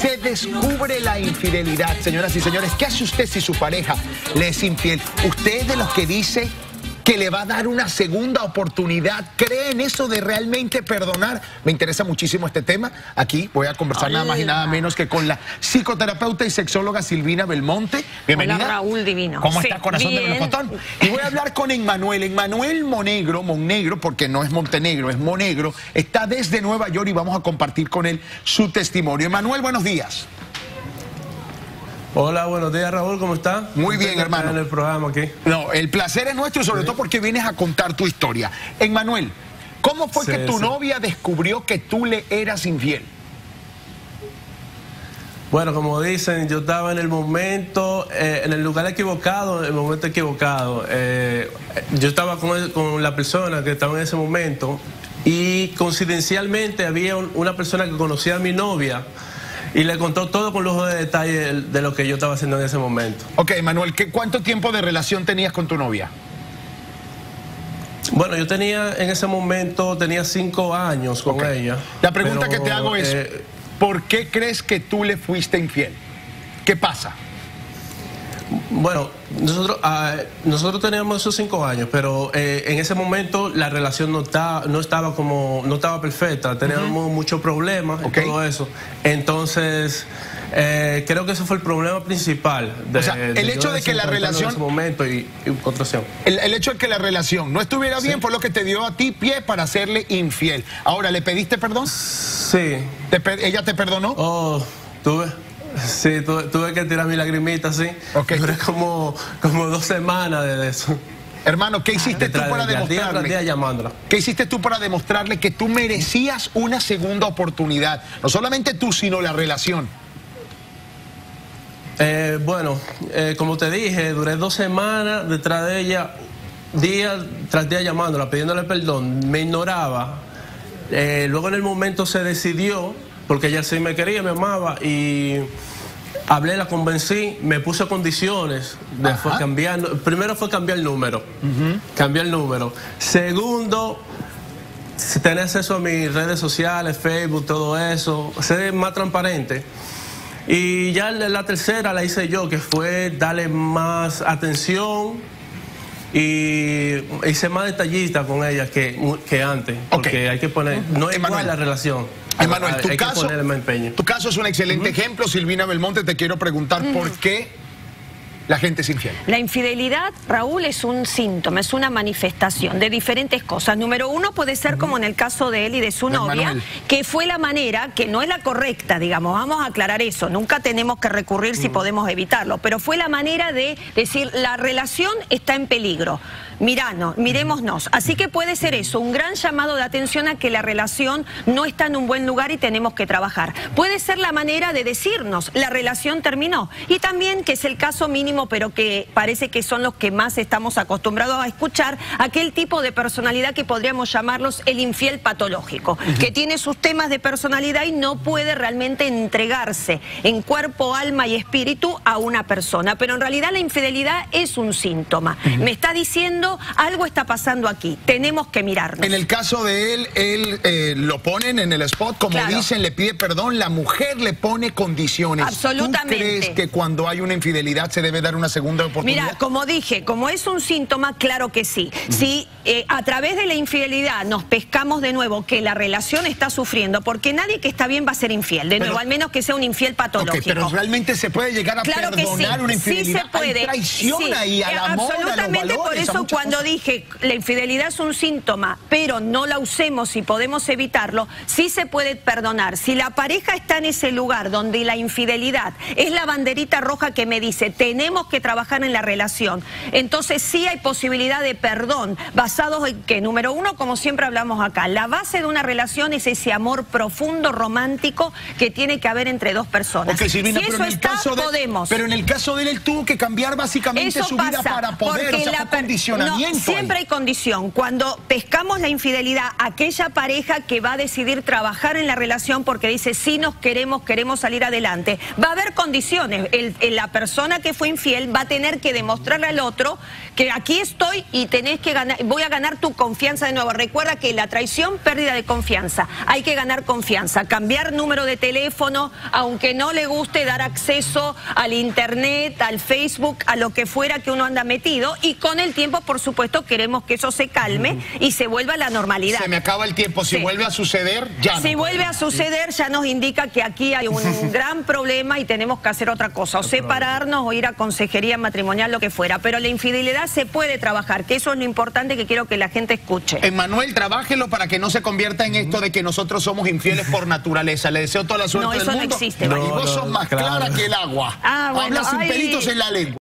Se descubre la infidelidad, señoras y señores. ¿Qué hace usted si su pareja le es infiel? ¿Usted es de los que dice que le va a dar una segunda oportunidad? ¿Cree en eso de realmente perdonar? Me interesa muchísimo este tema. Aquí voy a conversar nada más y nada menos que con la psicoterapeuta y sexóloga Silvina Belmonte. Bienvenida. Hola, Raúl Divino. ¿Cómo sí, está, corazón bien. de melocotón? Y voy a hablar con Emmanuel Monegro, porque no es Montenegro, es Monegro. Está desde Nueva York y vamos a compartir con él su testimonio. Emmanuel, buenos días. Hola, buenos días, Raúl, ¿cómo está? Muy bien, hermano. En el programa aquí. No, el placer es nuestro, sobre todo porque vienes a contar tu historia. Emmanuel, ¿cómo fue que tu novia descubrió que tú le eras infiel? Bueno, como dicen, yo estaba en el momento, en el lugar equivocado, en el momento equivocado. Yo estaba con la persona que estaba en ese momento y coincidencialmente había una persona que conocía a mi novia. Y le contó todo con lujo de detalle de lo que yo estaba haciendo en ese momento. Ok, Manuel, ¿cuánto tiempo de relación tenías con tu novia? Bueno, yo tenía, en ese momento, tenía 5 años con ella. La pregunta que te hago es, ¿por qué crees que tú le fuiste infiel? ¿Qué pasa? Bueno, nosotros teníamos esos 5 años, pero en ese momento la relación no estaba perfecta, teníamos muchos problemas y todo eso. Entonces, creo que ese fue el problema principal. O sea, el hecho de que la relación... En ese momento y contracción. El hecho de que la relación no estuviera bien fue lo que te dio a ti pie para hacerle infiel. Ahora, ¿le pediste perdón? Sí. ¿Ella te perdonó? Oh, Sí, tuve que tirar mi lagrimita, sí. Duré como 2 semanas de eso. Hermano, ¿qué hiciste tú para demostrarle? Día llamándola. ¿Qué hiciste tú para demostrarle que tú merecías una segunda oportunidad? No solamente tú, sino la relación. Bueno, como te dije, duré 2 semanas detrás de ella, día tras día llamándola, pidiéndole perdón. Me ignoraba. Luego en el momento se decidió, porque ella sí me quería, me amaba, y hablé, la convencí, me puse condiciones. Primero fue cambiar el número. Cambiar el número. Segundo, tener acceso a mis redes sociales, Facebook, todo eso, ser más transparente. Y ya la tercera la hice yo, que fue darle más atención y hice más detallista con ella que antes. Porque hay que poner, no es igual la relación. Emmanuel, tu caso es un excelente ejemplo. Silvina Belmonte, te quiero preguntar por qué la gente es infiel. La infidelidad, Raúl, es un síntoma, es una manifestación de diferentes cosas. Número uno, puede ser como en el caso de él y de su novia, que fue la manera, que no es la correcta, digamos, vamos a aclarar eso, nunca tenemos que recurrir si podemos evitarlo, pero fue la manera de decir, la relación está en peligro. Mirémonos. Así que puede ser eso, un gran llamado de atención a que la relación no está en un buen lugar y tenemos que trabajar. Puede ser la manera de decirnos, la relación terminó. Y también, que es el caso mínimo, pero que parece que son los que más estamos acostumbrados a escuchar, aquel tipo de personalidad que podríamos llamarlos el infiel patológico, que tiene sus temas de personalidad y no puede realmente entregarse en cuerpo, alma y espíritu a una persona. Pero en realidad la infidelidad es un síntoma. Me está diciendo, algo está pasando aquí, tenemos que mirarnos. En el caso de él lo ponen en el spot, como dicen, le pide perdón, la mujer le pone condiciones. Absolutamente. ¿Tú crees que cuando hay una infidelidad se debe dar una segunda oportunidad? Mira, como dije, como es un síntoma, claro que sí. Si a través de la infidelidad nos pescamos de nuevo que la relación está sufriendo, porque nadie que está bien va a ser infiel, de nuevo, al menos que sea un infiel patológico. Pero realmente se puede llegar a perdonar una infidelidad. Sí se puede. Hay traición ahí al amor, absolutamente, a los valores, por eso cuando dije la infidelidad es un síntoma, pero no la usemos y podemos evitarlo, sí se puede perdonar. Si la pareja está en ese lugar donde la infidelidad es la banderita roja que me dice tenemos que trabajar en la relación, entonces sí hay posibilidad de perdón, basados en que, número uno, como siempre hablamos acá, la base de una relación es ese amor profundo, romántico, que tiene que haber entre dos personas. Silvina, si eso está, podemos. Pero en el caso de él tuvo que cambiar básicamente su vida para poder, porque fue condicionamiento. cuestionamiento. No, siempre hay condición. Cuando pescamos la infidelidad, aquella pareja que va a decidir trabajar en la relación porque dice, sí nos queremos salir adelante, va a haber condiciones. La persona que fue infiel va a tener que demostrarle al otro que aquí estoy y tenés que ganar, voy a ganar tu confianza de nuevo. Recuerda que la traición, pérdida de confianza. Hay que ganar confianza, cambiar número de teléfono, aunque no le guste dar acceso al internet, al Facebook, a lo que fuera que uno anda metido, y con el tiempo, por supuesto, queremos que eso se calme y se vuelva a la normalidad. Se me acaba el tiempo. Si vuelve a suceder, ya no. Si vuelve a suceder, ya nos indica que aquí hay un gran problema y tenemos que hacer otra cosa, o separarnos o ir a consejería matrimonial, lo que fuera. Pero la infidelidad se puede trabajar, que eso es lo importante que quiero que la gente escuche. Emmanuel, trabájelo para que no se convierta en esto de que nosotros somos infieles por naturaleza. Le deseo toda la suerte del mundo. No, eso no existe. Y vos sos más clara que el agua. Ah, bueno, hablas sin pelitos en la lengua.